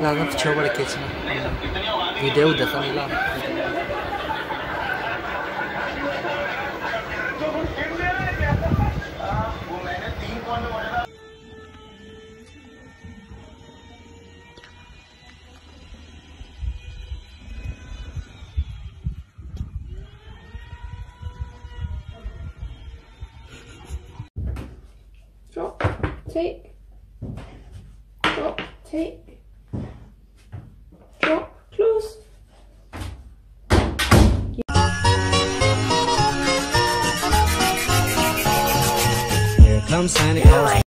لازم تشوف لك اسمه فيديو دخلني لا Drop, take, drop, take, drop, close. Here comes Santa Claus.